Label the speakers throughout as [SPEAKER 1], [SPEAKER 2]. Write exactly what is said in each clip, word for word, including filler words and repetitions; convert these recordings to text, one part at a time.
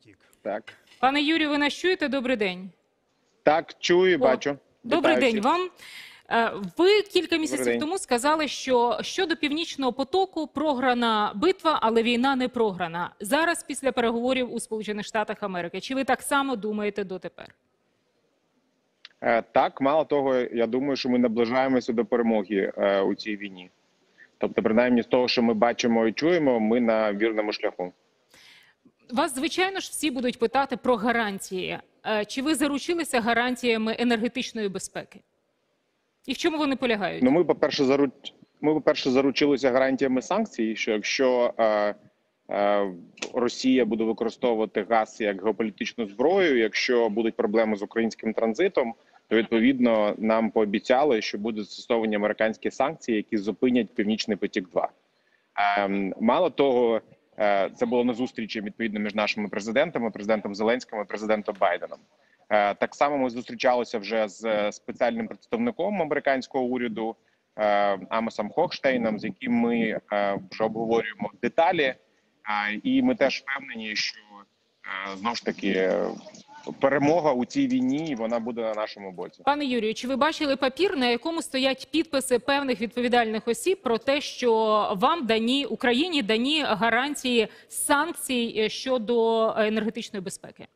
[SPEAKER 1] втік.
[SPEAKER 2] Так.
[SPEAKER 3] Пане Юрію, ви нас чуєте? Добрий день.
[SPEAKER 2] Так, чую,
[SPEAKER 3] О,
[SPEAKER 2] бачу.
[SPEAKER 3] Добрий
[SPEAKER 2] Вітаю
[SPEAKER 3] день
[SPEAKER 2] всіх.
[SPEAKER 3] вам. Е, Ви кілька місяців
[SPEAKER 2] день.
[SPEAKER 3] тому сказали, що щодо Північного потоку програна битва, але війна не програна. Зараз після переговорів у Сполучених Штатах Америки. Чи ви так само думаєте дотепер?
[SPEAKER 2] Е, Так, мало того, я думаю, що ми наближаємося до перемоги е, у цій війні. Тобто, принаймні, з того, що ми бачимо і чуємо, ми на вірному шляху.
[SPEAKER 3] Вас, звичайно ж, всі будуть питати про гарантії. Е, Чи ви заручилися гарантіями енергетичної безпеки? І в чому вони полягають?
[SPEAKER 2] Ну, ми, по-перше, заруч... ми, по-перше, заручилися гарантіями санкцій, що якщо е, е, Росія буде використовувати газ як геополітичну зброю, якщо будуть проблеми з українським транзитом, то, відповідно, нам пообіцяли, що будуть застосовані американські санкції, які зупинять Північний потік-два. Е, мало того, е, це було на зустрічі, відповідно, між нашими президентами, президентом Зеленським і президентом Байденом. Е, так само ми зустрічалися вже з спеціальним представником американського уряду е, Амосом Хохштейном, з яким ми е, вже обговорюємо деталі. Е, і ми теж впевнені, що е, знову ж таки перемога у цій війні, вона буде на нашому боці.
[SPEAKER 3] Пане Юрію, чи ви бачили папір, на якому стоять підписи певних відповідальних осіб про те, що вам дані, Україні дані гарантії санкцій щодо енергетичної безпеки?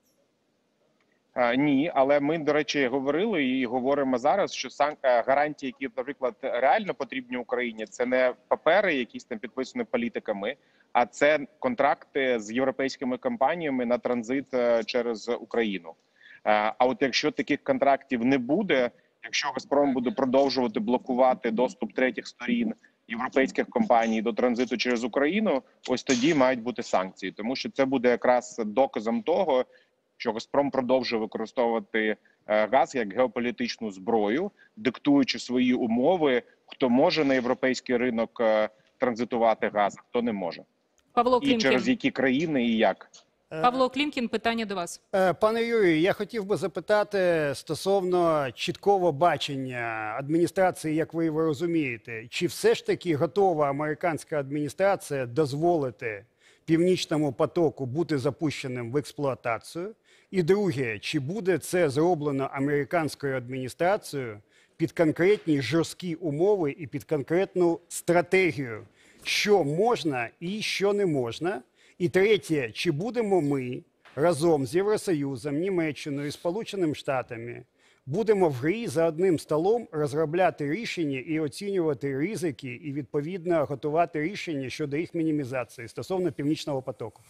[SPEAKER 2] А, ні, але ми, до речі, говорили і говоримо зараз, що сан... гарантії, які, наприклад, реально потрібні Україні, це не папери, якісь там підписані політиками, а це контракти з європейськими компаніями на транзит через Україну. А от якщо таких контрактів не буде, якщо Газпром буде продовжувати блокувати доступ третіх сторін європейських компаній до транзиту через Україну, ось тоді мають бути санкції, тому що це буде якраз доказом того, що Газпром продовжує використовувати газ як геополітичну зброю, диктуючи свої умови, хто може на європейський ринок транзитувати газ, а хто не може.
[SPEAKER 3] Павло
[SPEAKER 2] І
[SPEAKER 3] Клімкін.
[SPEAKER 2] через які країни і як.
[SPEAKER 3] Павло Клімкін, питання до вас.
[SPEAKER 1] Пане Юрію, я хотів би запитати стосовно чіткого бачення адміністрації, як ви його розумієте, чи все ж таки готова американська адміністрація дозволити Північному потоку бути запущеним в експлуатацію? І друге, чи буде це зроблено американською адміністрацією під конкретні жорсткі умови і під конкретну стратегію, що можна і що не можна? І третє, чи будемо ми разом з Євросоюзом, Німеччиною і Сполученими Штатами будемо в грі за одним столом розробляти рішення і оцінювати ризики, і відповідно готувати рішення щодо їх мінімізації стосовно Північного потоку?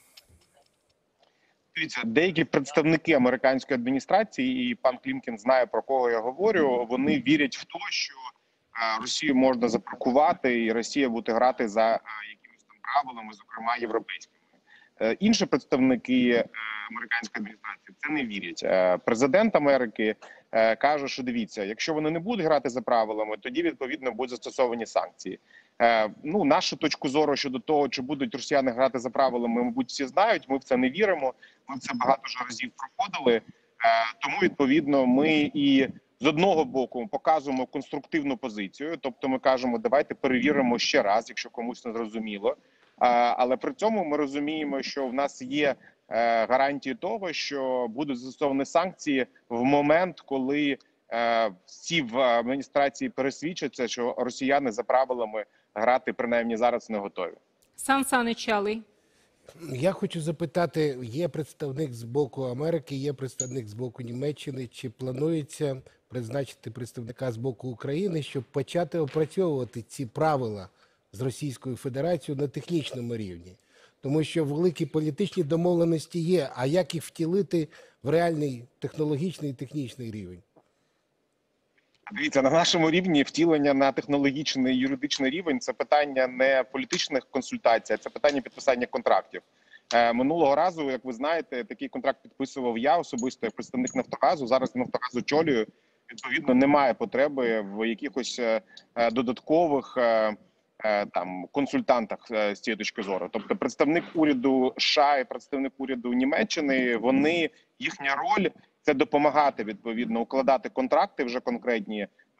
[SPEAKER 2] Дивіться, деякі представники американської адміністрації, і пан Клімкін знає, про кого я говорю, вони вірять в те, що Росію можна запаркувати і Росія буде грати за якимись там правилами, зокрема європейськими. Інші представники американської адміністрації в це не вірять. Президент Америки каже, що дивіться, якщо вони не будуть грати за правилами, тоді відповідно будуть застосовані санкції. Ну, нашу точку зору щодо того, чи будуть росіяни грати за правилами, мабуть, всі знають. Ми в це не віримо. Ми в це багато вже разів проходили. Тому відповідно ми і з одного боку показуємо конструктивну позицію, тобто ми кажемо, давайте перевіримо ще раз, якщо комусь не зрозуміло. Але при цьому ми розуміємо, що в нас є гарантії того, що будуть застосовані санкції в момент, коли всі в адміністрації пересвідчаться, що росіяни за правилами грати принаймні зараз не готові.
[SPEAKER 3] Сан Санич Алий.
[SPEAKER 4] Я хочу запитати, є представник з боку Америки, є представник з боку Німеччини, чи планується призначити представника з боку України, щоб почати опрацьовувати ці правила з Російською Федерацією на технічному рівні? Тому що великі політичні домовленості є, а як їх втілити в реальний технологічний і технічний рівень?
[SPEAKER 2] Дивіться, на нашому рівні втілення на технологічний і юридичний рівень – це питання не політичних консультацій, а це питання підписання контрактів. Е, минулого разу, як ви знаєте, такий контракт підписував я особисто, як представник «Нафтогазу». Зараз «Нафтогаз» очолюю. Відповідно, немає потреби в якихось е, додаткових е, е, там консультантах е, з цієї точки зору. Тобто представник уряду США і представник уряду Німеччини, вони, їхня роль – це допомагати, відповідно, укладати контракти вже конкретні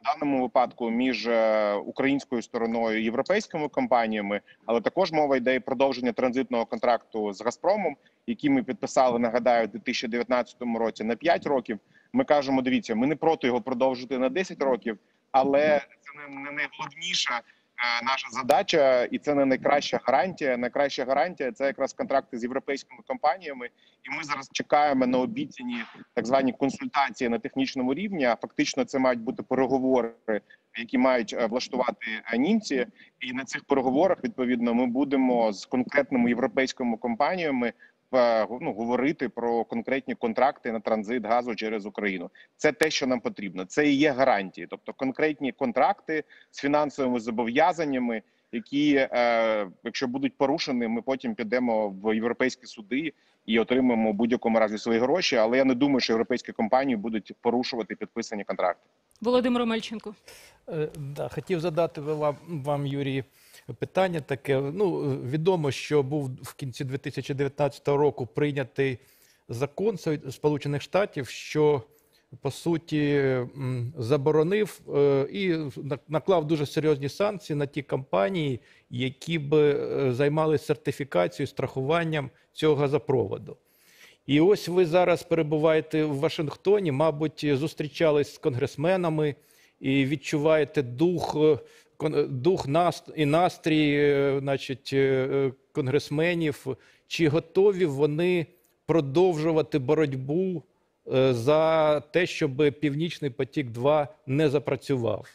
[SPEAKER 2] В даному випадку між українською стороною і європейськими компаніями, але також мова йде і продовження транзитного контракту з «Газпромом», який ми підписали, нагадаю, у дві тисячі дев'ятнадцятому році на п'ять років. Ми кажемо, дивіться, ми не проти його продовжити на десять років, але це не найголовніша наша задача, і це не найкраща гарантія. Найкраща гарантія – це якраз контракти з європейськими компаніями. І ми зараз чекаємо на обіцяні так звані консультації на технічному рівні. А фактично це мають бути переговори, які мають влаштувати німці. І на цих переговорах, відповідно, ми будемо з конкретними європейськими компаніями ну, говорити про конкретні контракти на транзит газу через Україну. Це те, що нам потрібно. Це і є гарантії. Тобто конкретні контракти з фінансовими зобов'язаннями, які, е, якщо будуть порушені, ми потім підемо в європейські суди і отримаємо в будь-якому разі свої гроші. Але я не думаю, що європейські компанії будуть порушувати підписані контракти.
[SPEAKER 3] Володимир Омельченко.
[SPEAKER 5] Е, да, хотів задати вам, вам, Юрій, питання таке. Ну, відомо, що був в кінці дві тисячі дев'ятнадцятого року прийнятий закон Сполучених Штатів, що, по суті, заборонив і наклав дуже серйозні санкції на ті компанії, які б займалися сертифікацією, страхуванням цього газопроводу. І ось ви зараз перебуваєте в Вашингтоні, мабуть, зустрічались з конгресменами і відчуваєте дух, дух і настрій, значить, конгресменів. Чи готові вони продовжувати боротьбу за те, щоб Північний потік-два не запрацював?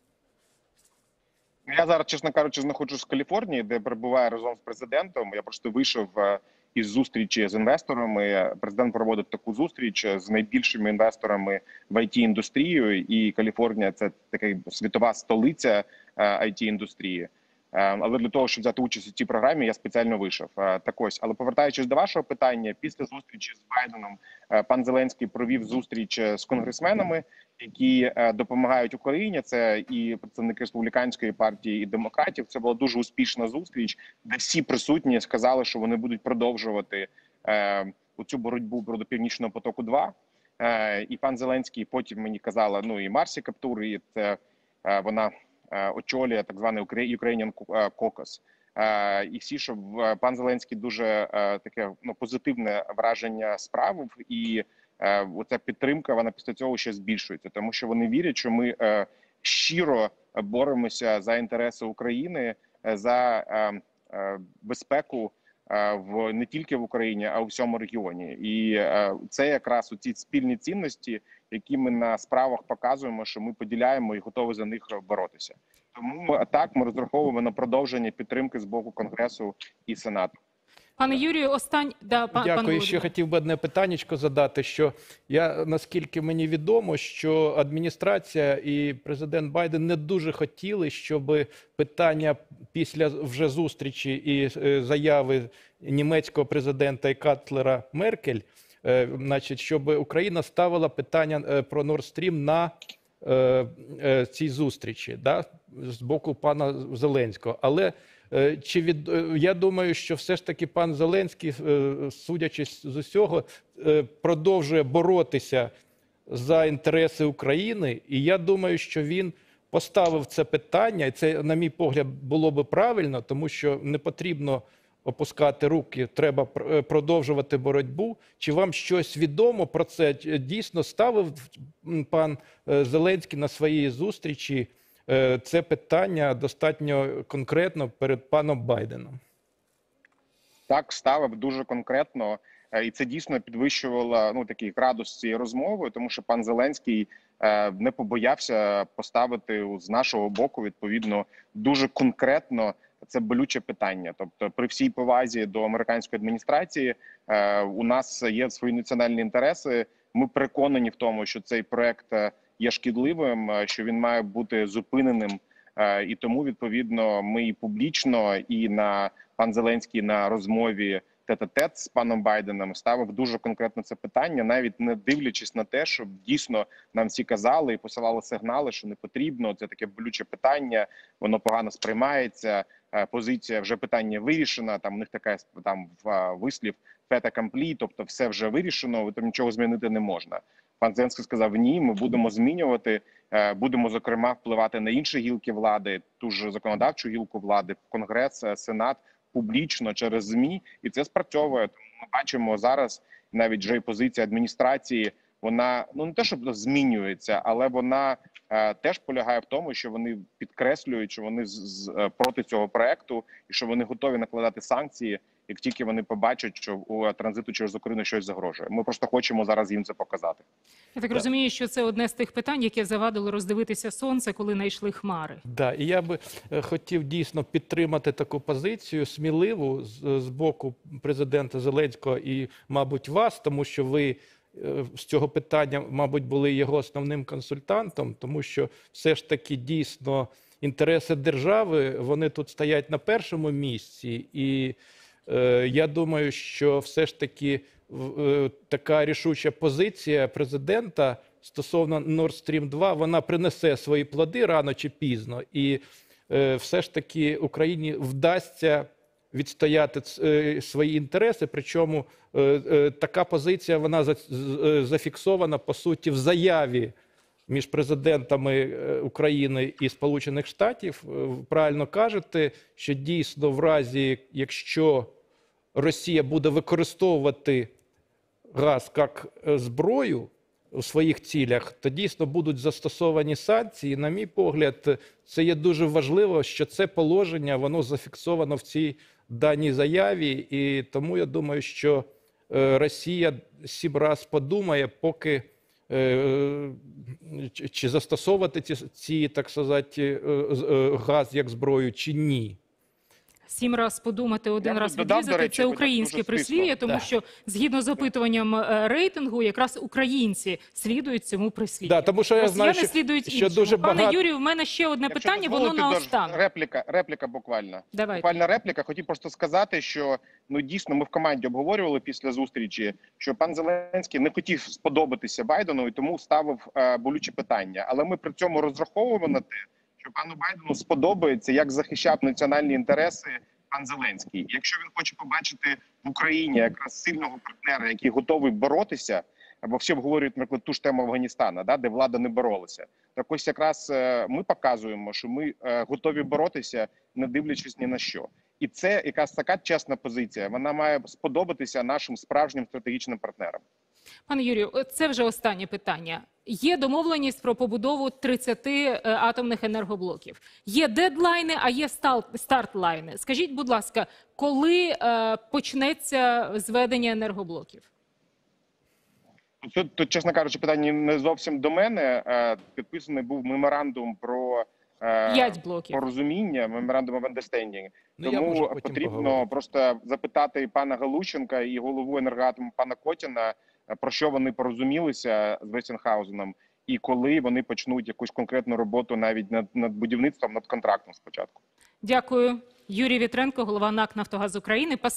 [SPEAKER 2] Я зараз, чесно кажучи, знаходжусь в Каліфорнії, де перебуваю разом з президентом. Я просто вийшов із зустрічі з інвесторами. Президент проводив таку зустріч з найбільшими інвесторами в ай ті-індустрію, і Каліфорнія – це така світова столиця ай ті-індустрії. Але для того, щоб взяти участь у цій програмі, я спеціально вийшов. Так ось, але повертаючись до вашого питання, після зустрічі з Байденом пан Зеленський провів зустріч з конгресменами, які допомагають Україні. Це і представники республіканської партії, і демократів. Це була дуже успішна зустріч, де всі присутні сказали, що вони будуть продовжувати оцю боротьбу проти Північного потоку-два. І пан Зеленський потім мені казала, ну і Марсі Каптур, і це вона очолює так званий Ukrainian Caucus. І всі, що пан Зеленський дуже таке ну, позитивне враження справив, і оця підтримка, вона після цього ще збільшується, тому що вони вірять, що ми щиро боремося за інтереси України, за безпеку в не тільки в Україні, а у всьому регіоні. І це якраз ці спільні цінності, які ми на справах показуємо, що ми поділяємо і готові за них боротися. Тому так, ми розраховуємо на продовження підтримки з боку Конгресу і Сенату.
[SPEAKER 3] Пане Юрію, остань... Да, пан,
[SPEAKER 5] Дякую.
[SPEAKER 3] пан
[SPEAKER 5] Ще хотів би одне питаннячко задати, що я, наскільки мені відомо, що адміністрація і президент Байден не дуже хотіли, щоб питання після вже зустрічі і заяви німецького президента і канцлера Меркель, значить, щоб Україна ставила питання про Nord Stream на цій зустрічі, да, з боку пана Зеленського. Але чи від... я думаю, що все ж таки пан Зеленський, судячи з усього, продовжує боротися за інтереси України. І я думаю, що він поставив це питання, і це, на мій погляд, було би правильно, тому що не потрібно опускати руки, треба продовжувати боротьбу. Чи вам щось відомо про це? Дійсно ставив пан Зеленський на своїй зустрічі це питання достатньо конкретно перед паном Байденом?
[SPEAKER 2] Так, ставив дуже конкретно. І це дійсно підвищувало ну, такий градус цієї розмови, тому що пан Зеленський е, не побоявся поставити з нашого боку, відповідно, дуже конкретно це болюче питання. Тобто, при всій повазі до американської адміністрації, е, у нас є свої національні інтереси. Ми переконані в тому, що цей проект є шкідливим, що він має бути зупиненим. Е, і тому, відповідно, ми і публічно, і на пан Зеленський на розмові тет-а-тет з паном Байденом ставив дуже конкретно це питання, навіть не дивлячись на те, що дійсно нам всі казали і посилали сигнали, що не потрібно, це таке болюче питання, воно погано сприймається, позиція вже питання вирішена, там у них така там вислів фета комплі, тобто все вже вирішено, там нічого змінити не можна. Пан Зеленський сказав, ні, ми будемо змінювати, Е, Будемо, зокрема, впливати на інші гілки влади, ту ж законодавчу гілку влади, Конгрес, е, Сенат, публічно через ЗМІ, і це спрацьовує. Тому ми бачимо зараз навіть вже і позиція адміністрації, вона, ну, не те, щоб змінюється, але вона е, теж полягає в тому, що вони підкреслюють, що вони з, з, е, проти цього проекту і що вони готові накладати санкції, як тільки вони побачать, що у транзиту через Україну щось загрожує. Ми просто хочемо зараз їм це показати.
[SPEAKER 3] Я так розумію, що це одне з тих питань, яке завадило роздивитися сонце, коли найшли хмари.
[SPEAKER 5] Да, і я би е, хотів дійсно підтримати таку позицію сміливу з, з боку президента Зеленського і, мабуть, вас, тому що ви е, з цього питання, мабуть, були його основним консультантом, тому що все ж таки дійсно інтереси держави, вони тут стоять на першому місці, і е, я думаю, що все ж таки е, така рішуча позиція президента стосовно Nord Stream два, вона принесе свої плоди рано чи пізно, і е, все ж таки Україні вдасться відстояти е, свої інтереси, причому е, е, така позиція, вона за, е, зафіксована, по суті, в заяві між президентами е, України і Сполучених Штатів. Е, правильно кажете, що дійсно в разі, якщо Росія буде використовувати газ як е, зброю у своїх цілях, то дійсно будуть застосовані санкції. На мій погляд, це є дуже важливо, що це положення, воно зафіксовано в цій даній заяві, і тому я думаю, що е, Росія сім раз подумає, поки е, чи- чи застосовувати ці, ці так сказати, е, е, газ як зброю, чи ні.
[SPEAKER 3] Сім раз подумати, один
[SPEAKER 2] Я б
[SPEAKER 3] раз
[SPEAKER 2] додав, до
[SPEAKER 3] відрізати
[SPEAKER 2] речі,
[SPEAKER 3] – це
[SPEAKER 2] ви так
[SPEAKER 3] українське
[SPEAKER 2] дуже стисло.
[SPEAKER 3] прислів'я, тому
[SPEAKER 5] Да.
[SPEAKER 3] що згідно з опитуванням е, рейтингу, якраз українці слідують цьому прислів'ю.
[SPEAKER 5] Да, тому що я знаю,
[SPEAKER 3] Росіяни
[SPEAKER 5] що-
[SPEAKER 3] слідують
[SPEAKER 5] що
[SPEAKER 3] іншому.
[SPEAKER 5] дуже
[SPEAKER 3] Пане
[SPEAKER 5] багато-
[SPEAKER 3] Юрію, в мене ще одне
[SPEAKER 2] Якщо
[SPEAKER 3] питання, воно
[SPEAKER 2] дозволите, тож
[SPEAKER 3] наостанок.
[SPEAKER 2] Репліка, репліка буквально.
[SPEAKER 3] Давайте.
[SPEAKER 2] Буквальна репліка. Хотів просто сказати, що ну дійсно ми в команді обговорювали після зустрічі, що пан Зеленський не хотів сподобатися Байдену і тому ставив е, болючі питання. Але ми при цьому розраховуємо на те, що пану Байдену сподобається, як захищав національні інтереси пан Зеленський. Якщо він хоче побачити в Україні якраз сильного партнера, який готовий боротися, або всі обговорюють, наприклад, ту ж тему Афганістана, да, де влада не боролася. Так ось якраз е, ми показуємо, що ми е, готові боротися, не дивлячись ні на що. І це якась така чесна позиція. Вона має сподобатися нашим справжнім стратегічним партнерам.
[SPEAKER 3] Пане Юрію, це вже останнє питання. Є домовленість про побудову тридцяти е, атомних енергоблоків. Є дедлайни, а є стал- стартлайни. Скажіть, будь ласка, коли е, почнеться зведення енергоблоків?
[SPEAKER 2] Тут, тут, чесно кажучи, питання не зовсім до мене. Е, Підписаний був меморандум про е,
[SPEAKER 3] П'ять блоків.
[SPEAKER 2] порозуміння, меморандум of understanding.
[SPEAKER 5] Ну, я можу
[SPEAKER 2] Тому
[SPEAKER 5] потім
[SPEAKER 2] потрібно
[SPEAKER 5] поговорити.
[SPEAKER 2] просто запитати пана Галущенка і голову енергоатому пана Котіна, е, про що вони порозумілися з Вестінхаузеном, і коли вони почнуть якусь конкретну роботу навіть над, над будівництвом, над контрактом спочатку.
[SPEAKER 3] Дякую. Юрій Вітренко, голова НАК «Нафтогаз України».